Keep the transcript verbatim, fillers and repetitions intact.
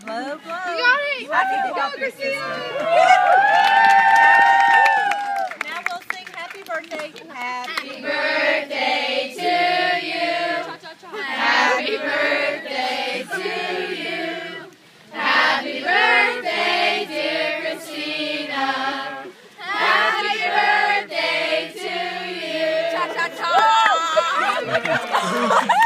Blow, blow. You got it. I can Go, help your Christina. Now we'll sing happy birthday. Happy birthday to you. Happy birthday to you. Happy birthday, dear Christina. Happy birthday to you. Cha cha cha.